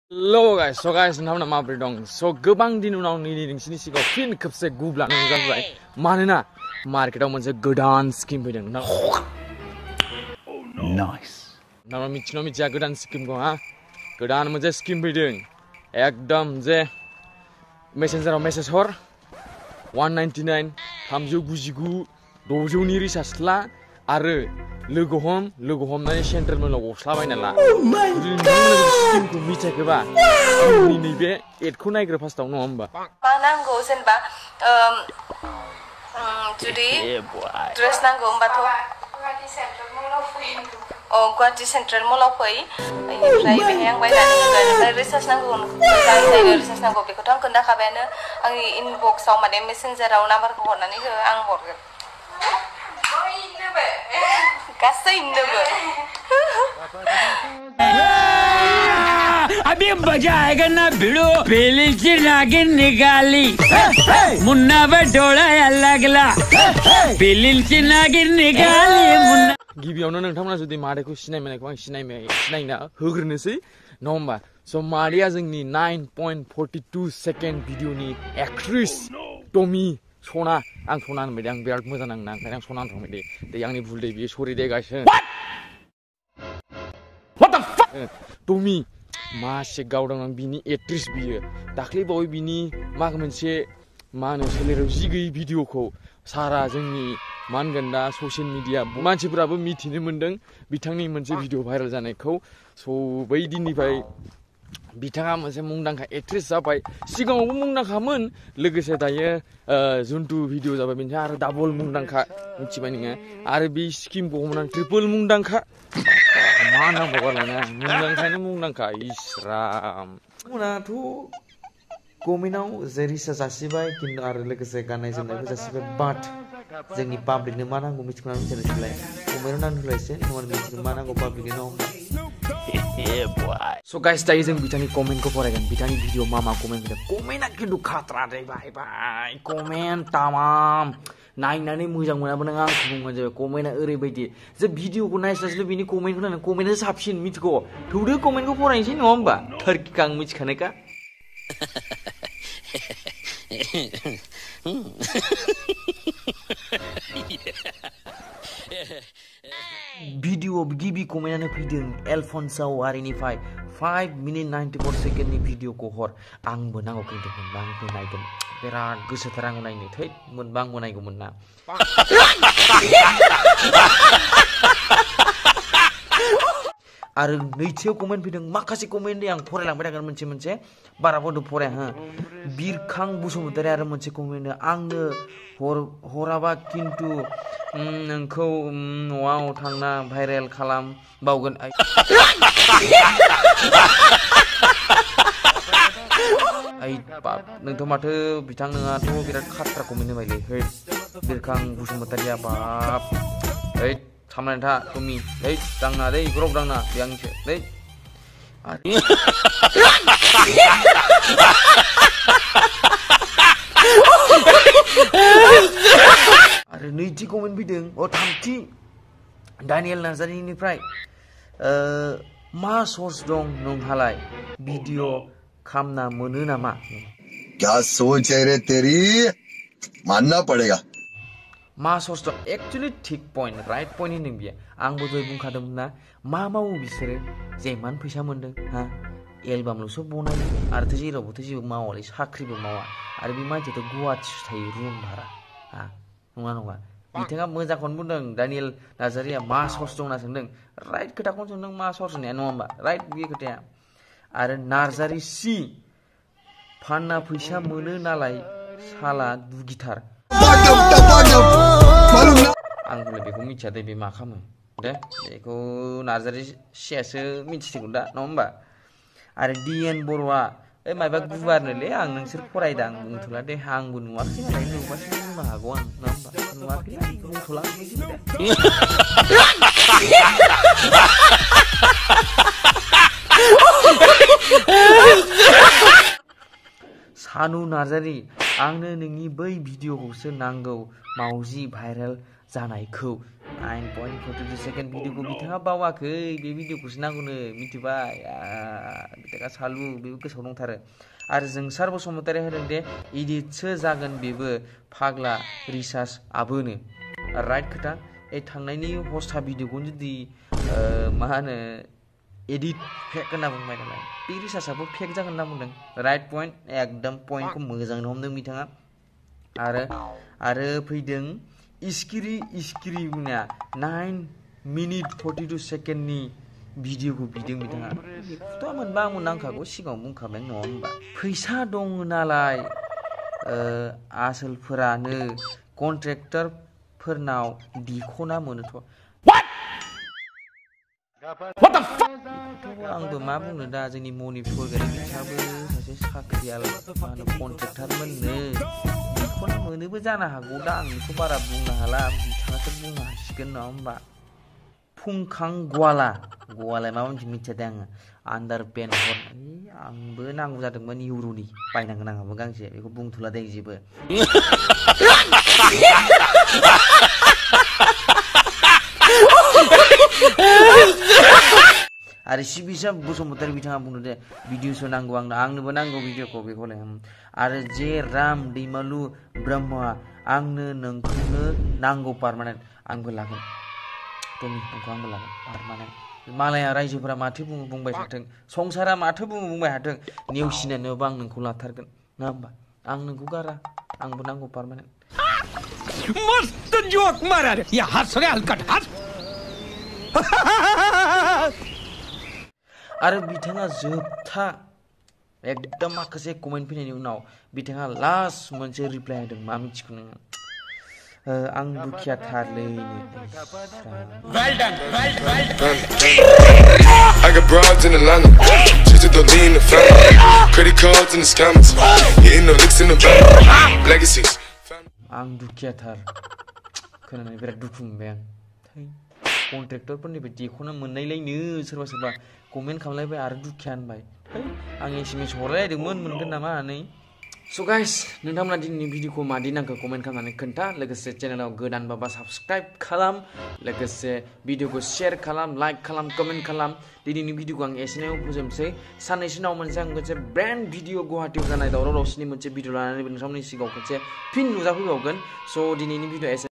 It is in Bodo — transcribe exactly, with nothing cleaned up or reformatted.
Hello guys, so guys, namaste maafri dong. So gobang din unaw ni ni sini sigo fin khepse gubla nang जाबाय मानोना मार्केटाव मोनसे गोदान स्किम फैदों ना नाइस नामा मिथिनो मिथिया गोदान स्किमखौ हा गोदान मोनसे स्किम फैदों एकदम जे मेसेन्जाराव मेसेज हर one ninety-nine three ninety-nine six hundred नि रिचार्ज ला आरो लोगो हम लोगो हमनानै सेन्ट्रेल मलाव गस्ला बायना ला स्किमखौ मिथियाखैबा नि नैबे एडखौ नायग्रो फार्स्टआव नङा होमबा मा नांगौ जेनेबा जुदि ड्रेस नांगौ होमबाथ' गुवाहाटी सेन्ट्रेल मलाव फै अ गुवाहाटी सेन्ट्रेल मलाव फै बेनिफ्राय बेहाय आं बायनानै होगोन ओमफ्राय रिचार्ज नांगौ जायनो रिचार्ज नांगौ बेखौथ' आं खोन्थाखाबायानो आंनि इनबक्सआव माने मेसेन्जाराव नाम्बारखौ हरनानै हो आं हरगोन गासैनोबो अभी मजा आएगा ना भिड़ो पहले से नागिन निकाली मुन्ना बटोला अलगला पहले से नागिन निकाली मुन्ना गिबियावनो नोंथांमोना जुदि मादैखौ सिनायनायखौ आं सिनायनो सिनायना होग्रोनोसै नङा होमबा स' मादैया जोंनि nine point four two second भिडिअनि एक्ट्रेस टमी सना आं सना होनबाय दे आं बिराद मोजां नाङो ओंखायनो आं सना होनबाय दे दे आंनि भुल दे बियो सरि दे guys What the fuck Tommy मासे गावदों आं बिनि एक्ट्रेस बियो दाख्लै बावै बिनि मा मोनसे मा होनो सोलेराव जि गैयै भिडिअखौ सारा जोंनि मा होनगोन दा ससियेल मिडिया मानसिफोराबो मिथिनो मोन्दों बिथांनि मोनसे भिडिअ भाइरेल जानायखौ स' बै दिननिफ्राय बिथाङा मोनसे मुंदांखा एक्ट्रेस जाबाय सिगाङावबो मुंदांखामोन लोगोसे दायो जुन्थु भिडिअ जाबाय बेनिफ्राय आरो डाबल मुंदांखा मिथिबाय नोङो आरो बे स्किमखौ हमनानै ट्रिपल मुंदांखा मा नांबावगौ आरोना मुंदांखायानो मुंदांखा इस्राम उनाथ' गभर्नमेन्टआव जे रिसार्च जासिबाय खिन्थु आरो लोगोसे गाननाय जोमनायबो जासिबाय बाट जोंनि पाब्लिकनो मा नांगौ मिथिगौ ना मिथियालाय गभर्नमेन्टआव नांगौलायसो नङा मिथिगौ मा नांगौ पाब्लिकनो So guys, दायो जों बिथांनि कमेन्टखौ फरायगोन बिथांनि भिडिअ मा मा कमेन्ट होदों कमेन्टआ खिन्थु खात्रा दे भाई भाई कमेन्ट तामाम नायनानै मोजां मोनाबो नों आंखौ बुंबानो जाबाय कमेन्टआ ओरैबायदि जे भिडिअखौ नायस्लास्लाय बिनि कमेन्टखौ नायनानै कमेन्टआ साबसिन मिथिगौ थौदो कमेन्टखौ फरायनोसै नङा होमबा थारकिखौ आं मिथिखानायखा भिडिअ गिबि कमेन्टआनो फैदों एलफन्साव आरिनिफ्राय five minute ninety-four सेकेन्डनि भिडिअखौ हर आंबो नांगौ खिन्थु मोनबा आंबो नायगोन बिराद गोसोथार आंबो नायनो थै मोनबा आंबो नायगौमोन ना आरो नैथियाव कमेन्ट फैदों माखासे कमेन्ट आं फरायलांबाय थागोन मोनसे मोनसे बारा बन्द फराया हो बिरखां बसुमतारी आरो मोनसे कमेन्ट आंनो हर हराबा खिन्थु नोंखौ न'आव थांना भाइरेल खालाम बावगोन आइ बाप नोंथ' माथो बिथां नोंहाथ' बिराद खात्रा कमेन्ट होबायलै है बिरखां बसुमतारिया बाप है थामनानै था टमी है दांना दै ग्रब दांना बे आंनिसो दै आरो नैथि कमेन्ट फैदों अ थामथि दानियेल नार्जारिनिफ्राय मा सर्स दं नोंहालाय भिडिअ खामना मोनो नामा क्या सोच है रे तेरी मानना पड़ेगा मा सर्स दं एक्चुअली थिक पइन्ट राइट पइन्ट होनदों बियो आंबो दहाय बुंखादोंमोन ना मा मावो बिसोरो जेमान फैसा मोनदों हा एलबामल'सो बनायो आरोथ' जेरावबोथ' जेबो मावालै साख्रिबो मावा आरो बे मानसियाथ' गुवाहाटिसो थायो रुम भारा हा नङा नङा बिथाङा मोजांखौनो बुंदों दानियेल नार्जारिया मा सर्स दं होनना सोंदों राइट खोथाखौनो सोंदों मा सर्स होननाया नङा होमबा राइट बे खोथाया आरो नार्जारि सि फानना फैसा मोनो नालाय साला दुगिथार आंबो बेखौ मिथिया दे बे मा खालामो दे बेखौ नार्जारि सियासो मिथिसिगौ दा नङा होमबा आरो डिएन बर'आ ओइ माबा गुवारनोलै आं नोंसोर फरायदा आं बुंथ'ला दे आंबो नुवाखै नालाय नुबासो बुंनो हागौ आं नङा होमबा नुवाखै आं बुंथ'ला सानु नार्जारि आंनो नोंनि बै भिडिअखौसो नांगौ मावजि भाइरेल जानायखौ nine point four two second भिडिअखौ बिथाङा बावाखै बे भिडिअखौसो नांगौनो मिथिबाय बिथाङा सालु बेबो गोसोआव दंथारो आरो जोंसार बसुमतारी होदों दे इडिटसो जागोन बेबो फाग्ला रिसार्च आबोनो राइट खोथा ए थांनायनि हस्टा भिडिअखौ जुदि मा होनो एडिट फेक होनना बुंबाय नालाय बे रिसार्चआबो फेक जागोन होनना बुंदों राइट पइन्ट एकदम पइन्टखौ मोजाङैनो हमदों बिथाङा आरो आरो फैदों इस्किरि इस्किरि बुंनाया nine minute forty-two सेकेन्डनि भिडिअखौ बिदों बिथाङा बेखौथ' मोनबा आंबो नांखागौ सिगाङाव बुंखाबाय नङा होमबा फैसा दङ नालाय आसोलफोरानो कन्ट्रेक्टरफोरनाव दिखना मोनोथ' आंबो मा बुंनो दा जोंनि मनिपुर गारि बिथाङाबो सासे साख्रियाल मा होनो कन्ट्रेक्टरमोननो दिखना मोनोबो जानो हागौ दा आं बेखौ बारा बुंनो हाला बिथाङासो बुंनो हासिगोन नङा होमबा फुंखां गवाला गवालाय माबा मोनसे मिथिया दे आङो आन्दार पेन हर आंबो नांगौ जादोंमोन इउर'नि बायनांगोन आंहाबो गांसे बेखौ बुंथ'ला दे जेबो आरो सिबिसा बसुमतारी बिथाङा बुंदों दे भिडिअसो नांगौ आंनो आंनोबो नांगौ भिडिअखौ बेखौलाय आरो जे राम दैमालु ब्रह्मआ आंनो नोंखौनो नांगौ पारमानेन्ट आंबो लागोन टमी नोंखौ आंबो लागोन पारमानेन्ट मालाया रायजोफोरा माथो बुङो बुंबाय थाथों संसारा माथो बुङो बुंबाय थाथों नेवसिनानैबो आं नोंखौ लाथारगोन नङा होमबा आं नोंखौ गारा आंबो नांगौ पारमानेन्ट मस्त जोक मारा रे या हंस रे हलकट हंस आरो बिथाङा जोबथा एकदम माखासे कमेन्ट फैनायनि उनाव बिथाङा लास्ट मोनसे रिप्लाइ होदों मा मिथिखौ नोङो आं दुखिया थारलै well done well well I got broads in Atlanta, just to lean the family, credit cards in the scammers, hitting the licks in the van, legacies. आं दुखिया थार खोनानानै बिराद दुखु मोनबाय आं कन्ट्रेक्टरफोरनिफ्राय दिखना मोननायलायनो सोरबा सोरबा कमेन्ट खालामलायबाय आरो दुखिया होनबाय आं एसएमएस हरलायदोंमोन मोनगोन नामा नै स' गाइस नोंथांमोना दिनैनि भिडिअखौ मादि नांखो कमेन्ट खालामनानै खोन्था लोगोसे चेनेलाव गोदान बाबा साबस्क्राइब खालाम लोगोसे भिडिअखौ शेयार खालाम लाइक खालाम कमेन्ट खालाम दिनैनि भिडिअखौ आं एसेयावनो फोजोबसै साननैसो उनाव मोनसे आं मोनसे ब्रेन्ड भिडिअ गुवाहाटीयाव जानाय दावराव दावसिनि मोनसे भिडिअ लानानै नोंथांमोननि सिगाङाव खनसे फिन नुजाफैबावगोन स' दिनैनि भिडिअ एसे